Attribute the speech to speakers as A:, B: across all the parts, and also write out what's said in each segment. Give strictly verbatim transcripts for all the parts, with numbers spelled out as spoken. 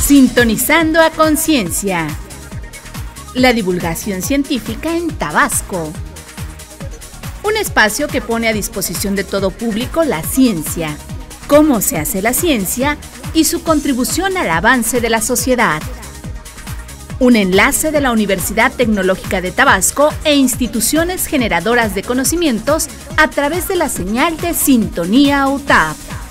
A: Sintonizando a Conciencia. La divulgación científica en Tabasco. Un espacio que pone a disposición de todo público la ciencia, cómo se hace la ciencia y su contribución al avance de la sociedad. Un enlace de la Universidad Tecnológica de Tabasco e instituciones generadoras de conocimientos a través de la señal de Sintonía U T A P.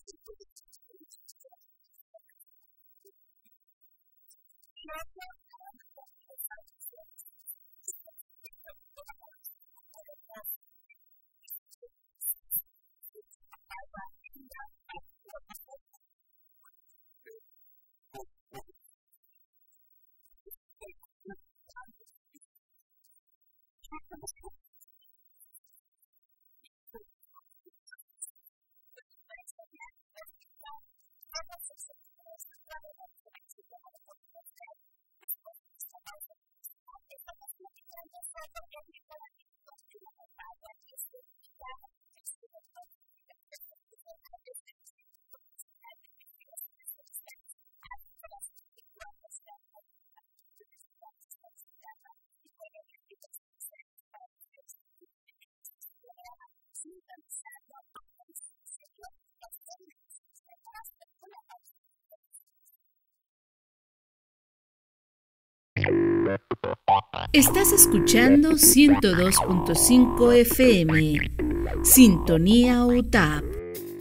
A: Estás escuchando ciento dos punto cinco F M, Sintonía U T A P.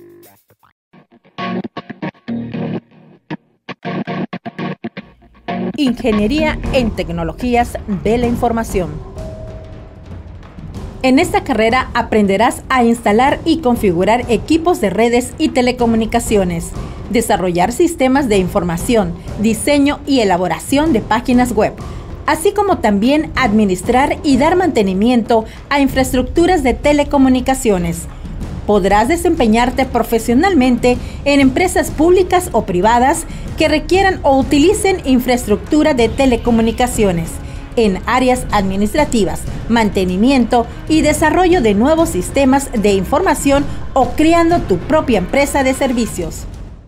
B: Ingeniería en Tecnologías de la Información. En esta carrera aprenderás a instalar y configurar equipos de redes y telecomunicaciones, desarrollar sistemas de información, diseño y elaboración de páginas web, así como también administrar y dar mantenimiento a infraestructuras de telecomunicaciones. Podrás desempeñarte profesionalmente en empresas públicas o privadas que requieran o utilicen infraestructura de telecomunicaciones, en áreas administrativas, mantenimiento y desarrollo de nuevos sistemas de información o creando tu propia empresa de servicios.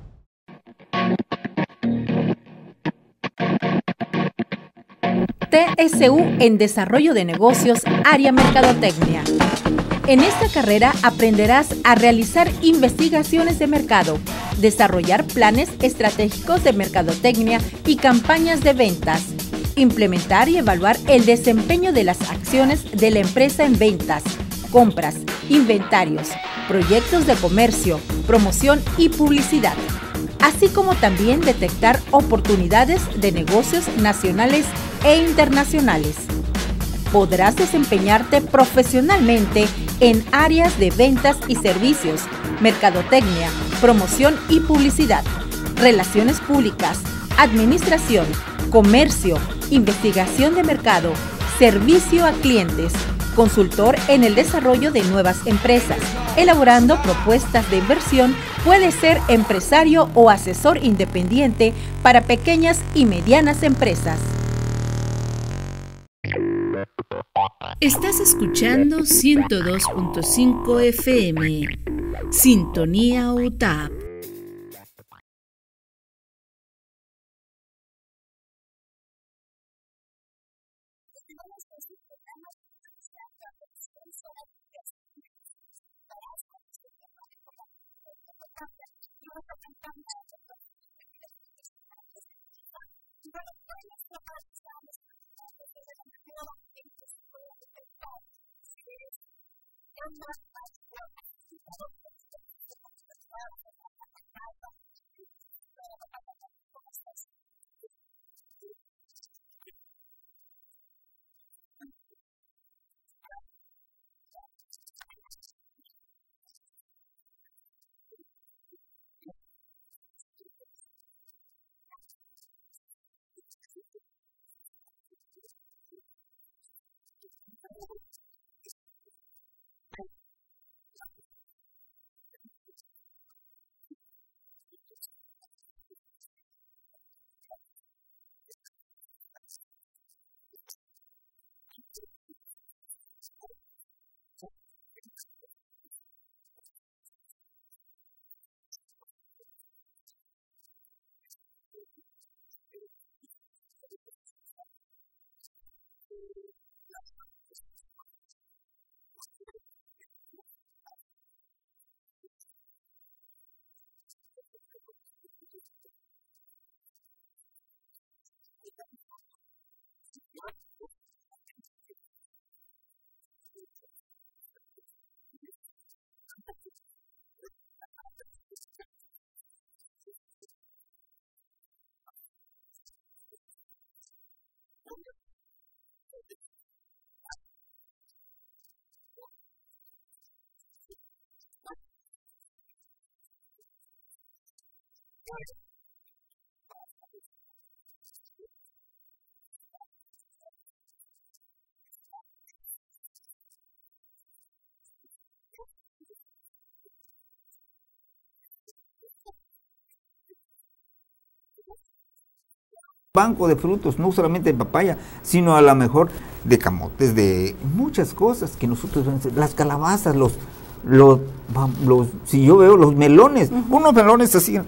B: T S U en Desarrollo de Negocios, área Mercadotecnia. En esta carrera aprenderás a realizar investigaciones de mercado, desarrollar planes estratégicos de mercadotecnia y campañas de ventas, implementar y evaluar el desempeño de las acciones de la empresa en ventas, compras, inventarios, proyectos de comercio, promoción y publicidad, así como también detectar oportunidades de negocios nacionales e internacionales. Podrás desempeñarte profesionalmente en áreas de ventas y servicios, mercadotecnia, promoción y publicidad, relaciones públicas, administración, comercio, investigación de mercado, servicio a clientes, consultor en el desarrollo de nuevas empresas, elaborando propuestas de inversión, puede ser empresario o asesor independiente para pequeñas y medianas empresas.
A: Estás escuchando ciento dos punto cinco F M, Sintonía U T A P.
C: Banco de frutos, no solamente de papaya, sino a lo mejor de camotes, de muchas cosas que nosotros vemos, las calabazas, los, los, los si yo veo los melones, uh-huh. unos melones así.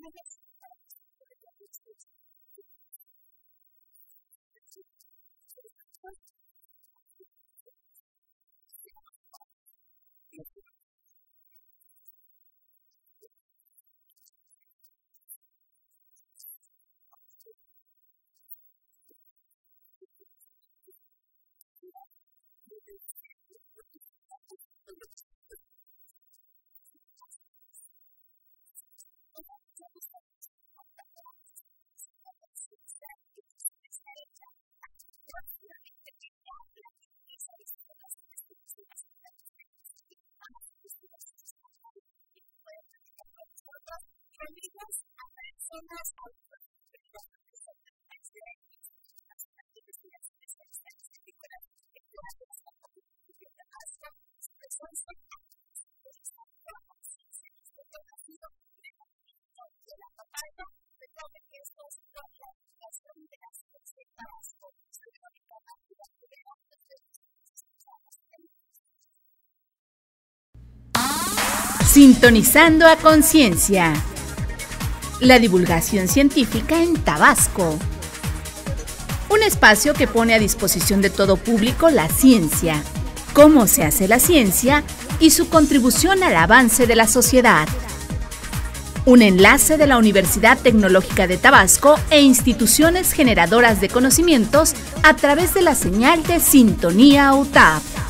A: Sintonizando a conciencia. La divulgación científica en Tabasco. Un espacio que pone a disposición de todo público la ciencia, cómo se hace la ciencia y su contribución al avance de la sociedad. Un enlace de la Universidad Tecnológica de Tabasco e instituciones generadoras de conocimientos a través de la señal de Sintonía U T A P.